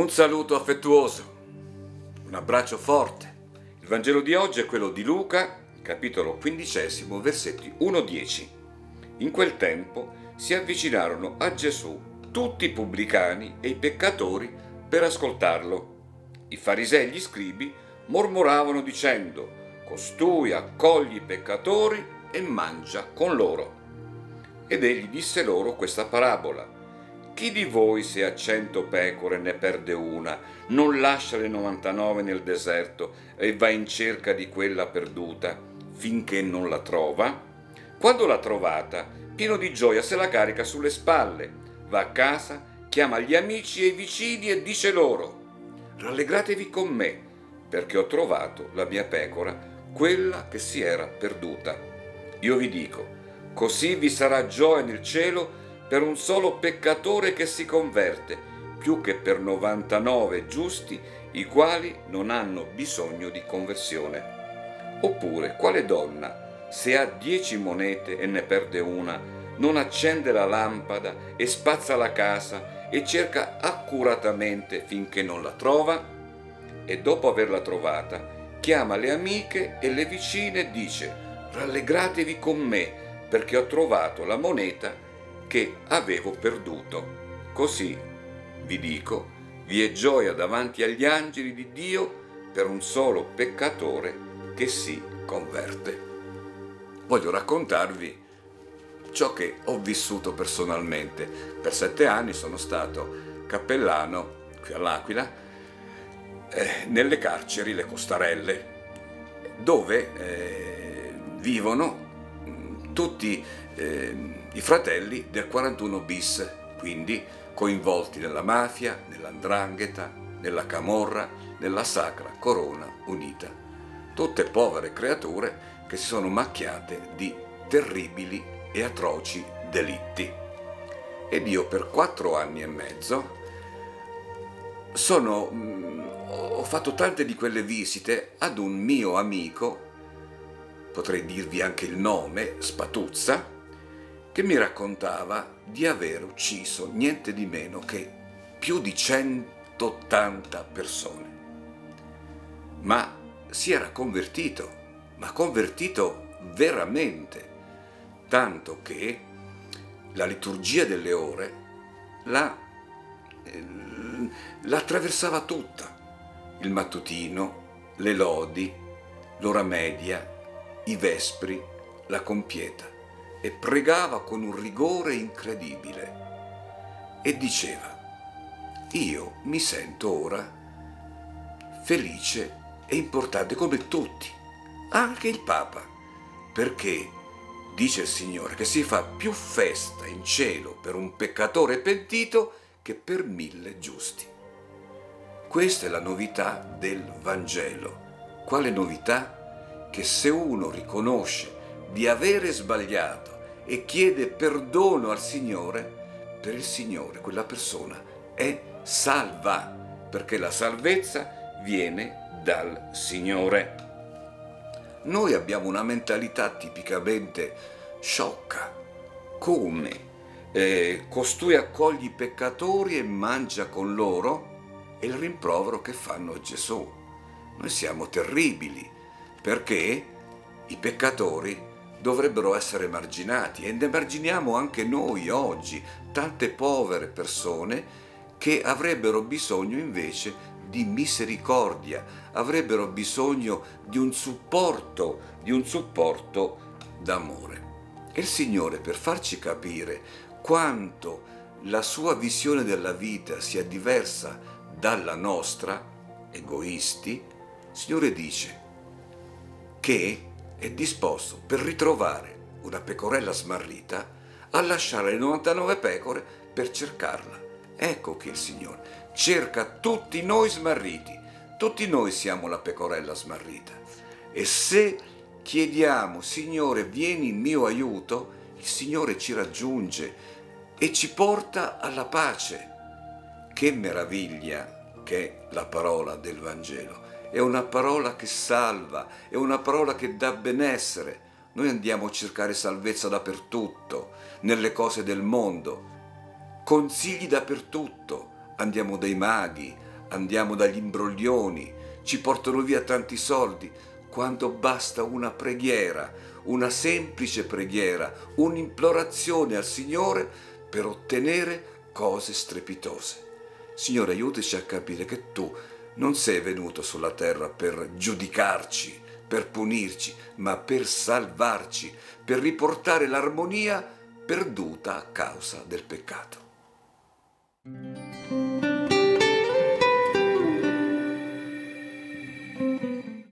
Un saluto affettuoso, un abbraccio forte. Il Vangelo di oggi è quello di Luca, capitolo 15, versetti 1-10. In quel tempo si avvicinarono a Gesù tutti i pubblicani e i peccatori per ascoltarlo. I farisei e gli scribi mormoravano dicendo: «Costui accoglie i peccatori e mangia con loro». Ed egli disse loro questa parabola: «Chi di voi, se ha 100 pecore ne perde una, non lascia le 99 nel deserto e va in cerca di quella perduta finché non la trova? Quando l'ha trovata, pieno di gioia se la carica sulle spalle, va a casa, chiama gli amici e i vicini e dice loro: rallegratevi con me, perché ho trovato la mia pecora, quella che si era perduta. Io vi dico, così vi sarà gioia nel cielo per un solo peccatore che si converte, più che per 99 giusti, i quali non hanno bisogno di conversione. Oppure, quale donna, se ha 10 monete e ne perde una, non accende la lampada e spazza la casa e cerca accuratamente finché non la trova? E dopo averla trovata, chiama le amiche e le vicine e dice: rallegratevi con me, perché ho trovato la moneta che avevo perduto. Così, vi dico, vi è gioia davanti agli angeli di Dio per un solo peccatore che si converte. Voglio raccontarvi ciò che ho vissuto personalmente. Per 7 anni sono stato cappellano qui all'Aquila, nelle carceri, le Costarelle, dove vivono tutti i fratelli del 41 bis, quindi coinvolti nella mafia, nell''ndrangheta, nella camorra, nella Sacra Corona Unita. Tutte povere creature che si sono macchiate di terribili e atroci delitti. Ed io per 4 anni e mezzo ho fatto tante di quelle visite ad un mio amico, potrei dirvi anche il nome, Spatuzza, che mi raccontava di aver ucciso niente di meno che più di 180 persone. Ma si era convertito, ma convertito veramente, tanto che la liturgia delle ore la attraversava tutta: il mattutino, le lodi, l'ora media, i vespri, la compieta, e pregava con un rigore incredibile e diceva: io mi sento ora felice e importante come tutti, anche il Papa, perché dice il Signore che si fa più festa in cielo per un peccatore pentito che per 1000 giusti. Questa è la novità del Vangelo. Quale novità? Che se uno riconosce di avere sbagliato e chiede perdono al Signore, per il Signore quella persona è salva, perché la salvezza viene dal Signore. Noi abbiamo una mentalità tipicamente sciocca. Come? Costui accoglie i peccatori e mangia con loro? È il rimprovero che fanno a Gesù. Noi siamo terribili, perché i peccatori dovrebbero essere emarginati, e ne emarginiamo anche noi oggi, tante povere persone che avrebbero bisogno invece di misericordia, avrebbero bisogno di un supporto d'amore. E il Signore, per farci capire quanto la sua visione della vita sia diversa dalla nostra, egoisti, il Signore dice che è disposto, per ritrovare una pecorella smarrita, a lasciare le 99 pecore per cercarla. Ecco che il Signore cerca tutti noi smarriti. Tutti noi siamo la pecorella smarrita. E se chiediamo: Signore, vieni in mio aiuto, il Signore ci raggiunge e ci porta alla pace. Che meraviglia che è la parola del Vangelo! È una parola che salva, è una parola che dà benessere. Noi andiamo a cercare salvezza dappertutto, nelle cose del mondo, consigli dappertutto. Andiamo dai maghi, andiamo dagli imbroglioni, ci portano via tanti soldi, quando basta una preghiera, una semplice preghiera, un'implorazione al Signore per ottenere cose strepitose. Signore, aiutaci a capire che Tu non sei venuto sulla terra per giudicarci, per punirci, ma per salvarci, per riportare l'armonia perduta a causa del peccato.